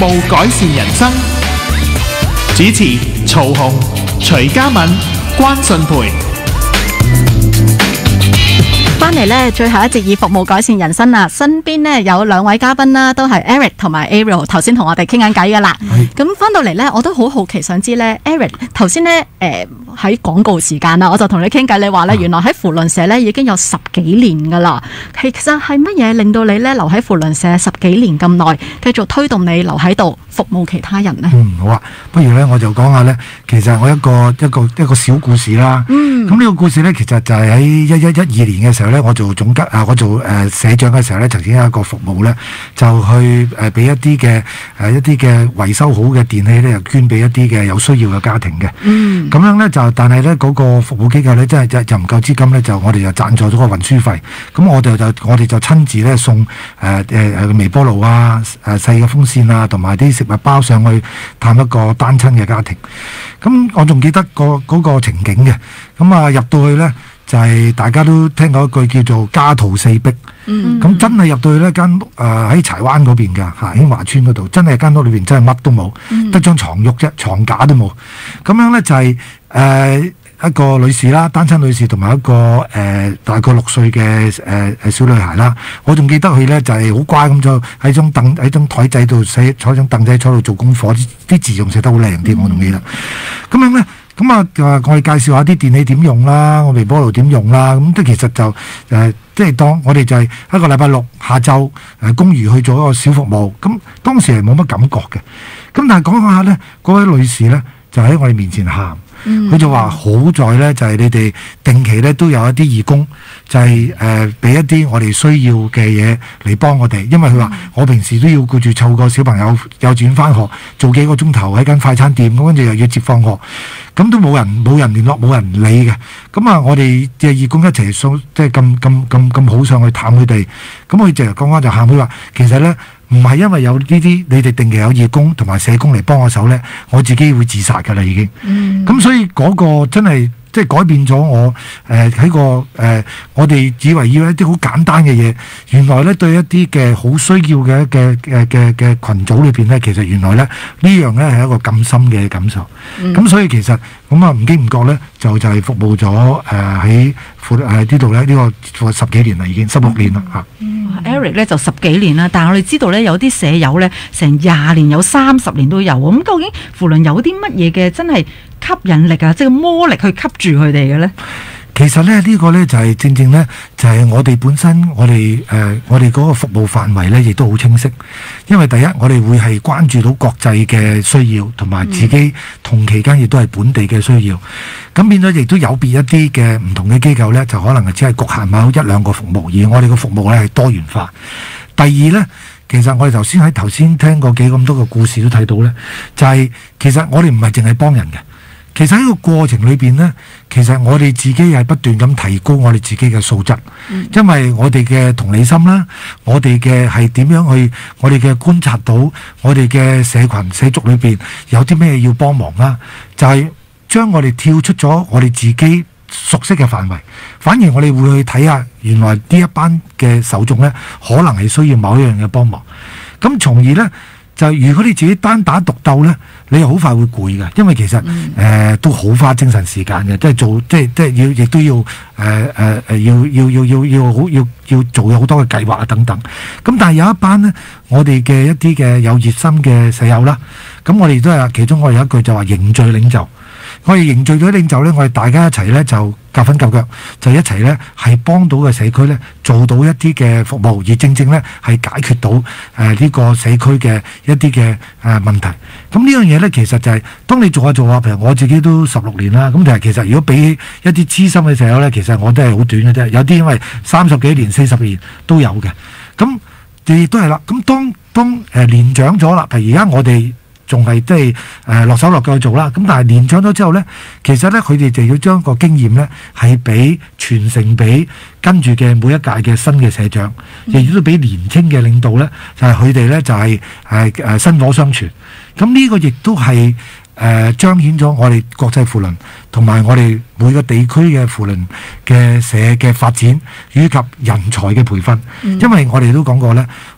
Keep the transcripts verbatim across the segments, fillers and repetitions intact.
務改善人生。主持曹紅、徐嘉敏、關順培。 翻嚟咧，最後一節以服務改善人生啦。身邊咧有兩位嘉賓啦，都係 Eric 同埋 Ariel， 頭先同我哋傾緊偈噶啦。咁翻到嚟咧，我都好好奇想知咧 ，Eric 頭先咧誒喺廣告時間啦，我就同你傾偈，你話咧原來喺扶輪社咧已經有十幾年噶啦。其實係乜嘢令到你咧留喺扶輪社十幾年咁耐，繼續推動你留喺度服務其他人呢？ 嗯，好啊，不如咧我就講下咧，其實我一個一個一個小故事啦。嗯。咁呢個故事咧，其實就係喺一一一二年嘅時候咧，我做總監啊，我做誒、呃、社長嘅時候咧，曾經有一個服務咧，就去誒俾、呃、一啲嘅誒一啲嘅維修好嘅電器咧，又捐俾一啲嘅有需要嘅家庭嘅。嗯。咁樣咧就，但係咧嗰個服務機構咧，真係就就唔夠資金咧，就我哋就贊助咗個運輸費。咁我哋就我哋就親自咧送誒誒誒微波爐啊、誒細嘅風扇啊，同埋啲食物包上去探一個單親嘅家庭。咁我仲記得、嗰個嗰、嗰個情景嘅。咁啊入到去咧，就係、是、大家都聽過一句叫做家徒四壁。嗯。咁真係入到去呢間屋誒喺柴灣嗰邊㗎嚇，興華村嗰度，真係間屋裏邊真係乜都冇，得、嗯、張床褥啫，床架都冇。咁樣咧就係、是、誒、呃、一個女士啦，單親女士同埋一個誒、呃、大概六歲嘅誒誒小女孩啦。我仲記得佢咧就係、是、好乖咁就喺張凳喺張台仔度寫，坐張凳仔坐度做功課，啲字仲寫得好靚啲，我仲記得。咁樣咧。咁啊，我哋介紹下啲電器點用啦，我微波爐點用啦，咁即係其實就誒、呃，即係當我哋就係一個禮拜六下晝誒，公餘去做一個小服務。咁當時係冇乜感覺嘅，咁但係講講下咧，嗰位女士咧就喺我哋面前喊，佢、嗯、就話好在咧就係、是、你哋定期咧都有一啲義工，就係誒俾一啲我哋需要嘅嘢嚟幫我哋，因為佢話、嗯、我平時都要顧住湊個小朋友幼稚園翻學，做幾個鐘頭喺間快餐店，咁跟住又要接放學。咁都冇人冇人聯絡冇人理嘅，咁啊我哋嘅義工一齊送，即係咁咁咁咁好上去探佢哋，咁佢就剛剛就喊佢話，其實咧唔係因為有呢啲你哋定期有義工同埋社工嚟幫我手咧，我自己會自殺㗎啦已經。咁、嗯、所以嗰個真係即係改變咗我誒喺、呃、個誒、呃、我哋以為要一啲好簡單嘅嘢，原來咧對一啲嘅好需要嘅嘅嘅嘅嘅羣組裏邊咧，其實原來咧呢樣咧係一個咁深嘅感受。咁、嗯、所以其實咁啊唔經唔覺咧，就就係服務咗誒喺誒呢度咧呢個十幾年啦，已經十六年啦嚇。 嗯嗯、Eric 咧就十幾年啦，但係我哋知道咧有啲舍友咧成廿年有三十年都有。咁究竟扶輪有啲乜嘢嘅真係吸引力啊，即係魔力去吸住佢哋嘅咧？ 其實咧呢、這個咧就係、是、正正咧就係、是、我哋本身我哋誒、呃、我哋嗰個服務範圍咧亦都好清晰，因為第一我哋會係關注到國際嘅需要，同埋自己同期間亦都係本地嘅需要，咁、嗯、變咗亦都有別一啲嘅唔同嘅機構咧，就可能係只係局限某一兩個服務，而我哋嘅服務咧係多元化。第二咧，其實我哋頭先喺頭先聽過幾咁多個故事都睇到咧，就係、是、其實我哋唔係淨係幫人嘅。其實喺個過程裏邊呢，其實我哋自己係不斷咁提高我哋自己嘅素質，嗯、因為我哋嘅同理心啦，我哋嘅係點樣去，我哋嘅觀察到我哋嘅社群社族裏邊有啲咩要幫忙啦，就係、是、將我哋跳出咗我哋自己熟悉嘅範圍，反而我哋會去睇下原來呢一班嘅受眾呢，可能係需要某一樣嘅幫忙，咁從而呢。就如果你自己單打獨鬥呢，你又好快會攰嘅，因為其實誒、嗯呃、都好花精神時間嘅，即係做即係即係要亦都要誒誒誒要要要要要好要要做好多嘅計劃啊等等。咁但係有一班呢，我哋嘅一啲嘅有熱心嘅舍友啦，咁我哋都係其中我哋有一句就話凝聚領袖。我哋凝聚咗領袖呢，我哋大家一齊呢，就夾份夾腳，就一齊呢，係幫到個社區呢，做到一啲嘅服務，而正正呢，係解決到誒呢、呃這個社區嘅一啲嘅誒問題。咁呢樣嘢呢，其實就係、是、當你做下做下，譬如我自己都十六年啦，咁但係其實如果比起一啲資深嘅舍友呢，其實我都係好短嘅啫。有啲因為三十幾年、四十年都有嘅，咁亦都係啦。咁當當誒、呃、年長咗啦，譬如而家我哋。仲係即係誒落手落腳去做啦，咁但係年長咗之後呢，其實呢，佢哋就要將個經驗呢係俾傳承俾跟住嘅每一屆嘅新嘅社長，亦都俾年青嘅領導呢，就係佢哋呢，就係誒誒薪火相傳。咁呢個亦都係誒彰顯咗我哋國際扶輪同埋我哋每個地區嘅扶輪嘅社嘅發展以及人才嘅培訓，嗯、因為我哋都講過呢。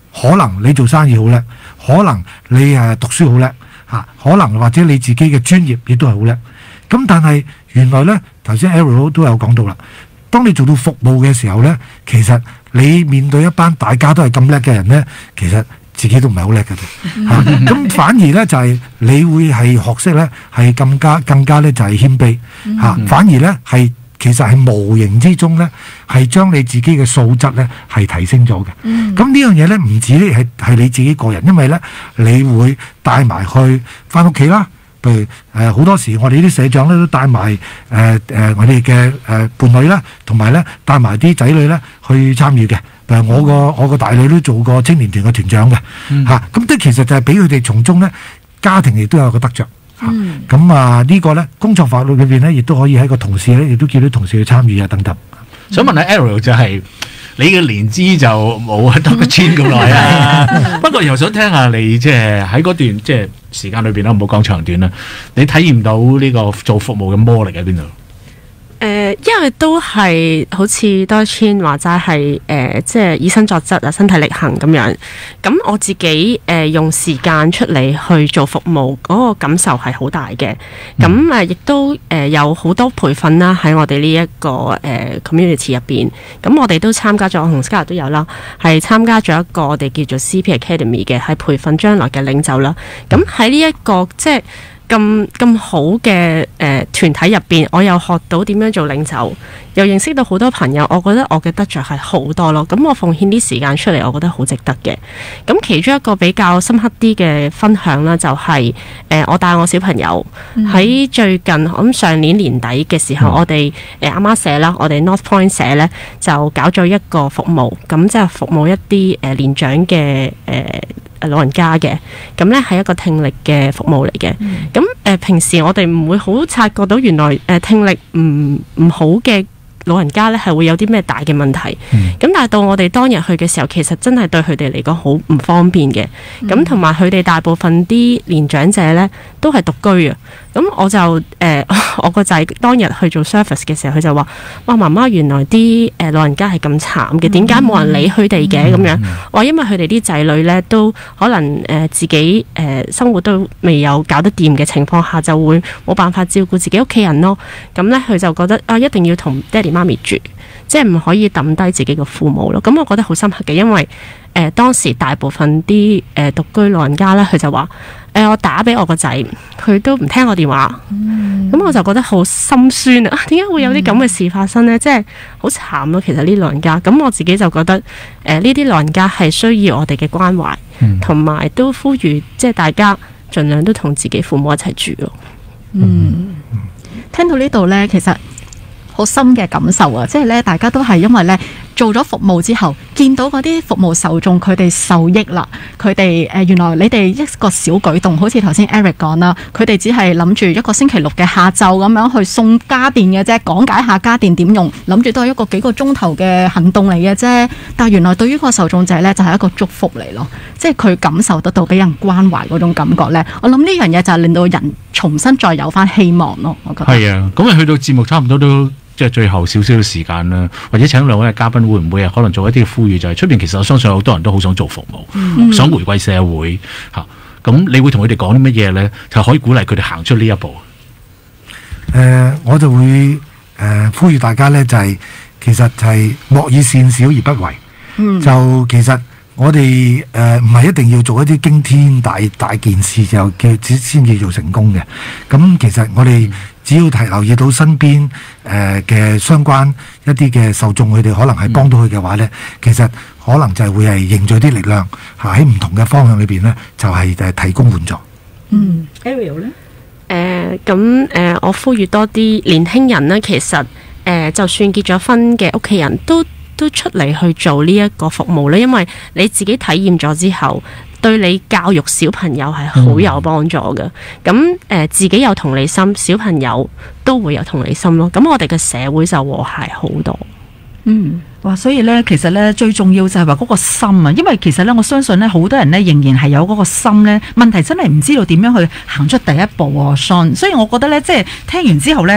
可能你做生意好叻，可能你誒讀書好叻嚇，可能或者你自己嘅專業亦都係好叻。咁但係原來呢，頭先 Ariel 都有講到啦，當你做到服務嘅時候呢，其實你面對一班大家都係咁叻嘅人呢，其實自己都唔係好叻嘅啫嚇。咁反而呢，就係、是、你會係學識呢，係更加更加呢，就係謙卑嚇、啊，反而呢，係。其實係無形之中呢，係將你自己嘅素質呢係提升咗嘅。咁呢、嗯、樣嘢呢，唔止係係你自己個人，因為呢，你會帶埋去翻屋企啦。譬如誒好、呃、多時我哋啲社長呢都帶埋誒誒我哋嘅誒伴侶啦，同埋呢帶埋啲仔女呢去參與嘅。譬如我個我個大女都做過青年團嘅團長嘅嚇。咁、嗯啊、即係其實就係俾佢哋從中呢，家庭亦都有個得着。嗯，咁啊呢個咧工作法律裏邊咧，亦都可以喺個同事咧，亦都叫啲同事去參與啊等等。 想問下 Ariel 就係、是、你嘅年資就冇得個簽咁耐啊，不過又想聽下你即係喺嗰段即係時間裏邊啦，唔好講長短啦，你體驗到呢個做服務嘅魔力喺邊度？ 誒、呃，因為都係好似多千話齋係誒，即係以身作則啊，身體力行咁樣。咁我自己誒、呃、用時間出嚟去做服務，嗰、那個感受係好大嘅。咁誒亦都誒、呃、有好多培訓啦，喺我哋呢一個誒、呃、community 入邊。咁我哋都參加咗，我同 Scarlett 都有啦，係參加咗一個我哋叫做 C P Academy 嘅，係培訓將來嘅領袖啦。咁喺呢一個即係。咁咁好嘅誒團體入邊，我又學到點樣做領袖，又認識到好多朋友，我覺得我嘅得着係好多咯。咁我奉獻啲時間出嚟，我覺得好值得嘅。咁其中一個比較深刻啲嘅分享啦、就係，就係誒我帶我小朋友喺、嗯、最近，我諗上年年底嘅時候，嗯、我哋誒阿媽社啦，我哋 North Point 社咧就搞咗一個服務，咁即係服務一啲誒、呃、年長嘅誒。呃老人家嘅，咁咧係一個聽力嘅服務嚟嘅。咁誒、嗯呃、平時我哋唔會好察覺到原來誒、呃、聽力唔唔好嘅老人家咧係會有啲咩大嘅問題。咁、嗯、但係到我哋當日去嘅時候，其實真係對佢哋嚟講好唔方便嘅。咁同埋佢哋大部分啲年長者咧都係獨居啊。咁我就誒、呃、我個仔當日去做 service 嘅時候，佢就話：哇，媽媽，原來啲誒、呃、老人家係咁慘嘅，點解冇人理佢哋嘅咁樣？我話因為佢哋啲仔女咧都可能誒、呃、自己誒、呃、生活都未有搞得掂嘅情況下，就會冇辦法照顧自己屋企人咯。咁咧佢就覺得啊，一定要同爹哋媽咪住，即係唔可以抌低自己嘅父母咯。咁我覺得好深刻嘅，因為誒、呃、當時大部分啲誒獨居老人家咧，佢就話。誒、呃，我打俾我個仔，佢都唔聽我電話，咁、嗯、我就覺得好心酸啊！點解會有啲咁嘅事發生呢？嗯、即係好慘咯。其實呢啲老人家，咁我自己就覺得，誒呢啲老人家係需要我哋嘅關懷，同埋、嗯、都呼籲，即係大家盡量都同自己父母一齊住咯。 嗯，聽到呢度呢，其實好深嘅感受啊！即係咧，大家都係因為咧做咗服務之後，見到嗰啲服務受眾佢哋受益啦，佢哋誒原來你哋一個小舉動，好似頭先 Eric 講啦，佢哋只係諗住一個星期六嘅下晝咁樣去送家電嘅啫，講解下家電點用，諗住都係一個幾個鐘頭嘅行動嚟嘅啫。但係原來對於個受眾者咧，就係一個祝福嚟咯，即係佢感受得到俾人關懷嗰種感覺咧。我諗呢樣嘢就係令到人重新再有翻希望咯。我覺得係啊，咁啊去到節目差唔多都。即係最後少少嘅時間啦，或者請兩位嘅嘉賓會唔會啊？可能做一啲呼籲，就係出邊其實我相信好多人都好想做服務，嗯、想回歸社會嚇。咁、啊、你會同佢哋講啲乜嘢咧？就可以鼓勵佢哋行出呢一步。 誒、呃，我就會誒、呃、呼籲大家咧，就係、是、其實就係莫以善小而不為。嗯、就其實我哋誒唔係一定要做一啲驚天大大件事就嘅先至做成功嘅。咁其實我哋、嗯只要提留意到身邊誒嘅相關一啲嘅受眾，佢哋可能係幫到佢嘅話咧，嗯、其實可能就係會係凝聚啲力量，嚇喺唔同嘅方向裏邊咧，就係誒提供援助。 嗯 Ariel 咧， 誒咁誒，我呼籲多啲年輕人咧，其實誒、呃、就算結咗婚嘅屋企人都都出嚟去做呢一個服務咧，因為你自己體驗咗之後。對你教育小朋友係好有幫助嘅，咁誒、嗯呃、自己有同理心，小朋友都會有同理心咯。咁我哋嘅社會就和諧好多。 嗯，哇！所以咧，其實咧最重要就係話嗰個心啊，因為其實咧我相信咧好多人咧仍然係有嗰個心咧，問題真係唔知道點樣去行出第一步喎，Sean。所以我覺得咧，即係聽完之後咧，真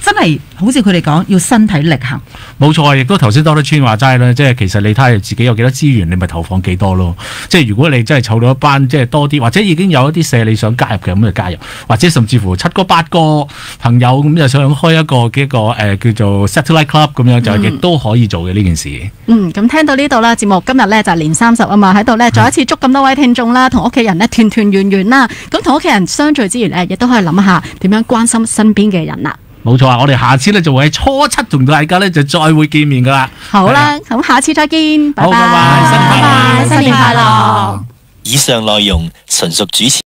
真係好似佢哋講要身體力行。 冇錯，亦都頭先多得川話齋啦，即係其實你睇下自己有幾多資源，你咪投放幾多咯。即係如果你真係湊到一班即係多啲，或者已經有一啲社你想加入嘅，咁就加入，或者甚至乎七個八個朋友咁就想開一個嘅一個誒、呃、叫做 Satellite Club 咁樣，就亦都可以做嘅呢件事。 嗯，咁聽到呢度啦，節目今日咧就係年三十啊嘛，喺度咧再一次祝咁多位聽眾啦，同屋企人咧團團圓圓啦。咁同屋企人相聚之餘咧，亦都可以諗下點樣關心身邊嘅人啦。 冇錯啊！我哋下次咧就會喺初七同大家咧就再會見面噶啦。 好啦，咁下次再見，拜拜， 好拜拜，新年快樂， 新年快樂。 以上內容純屬主持。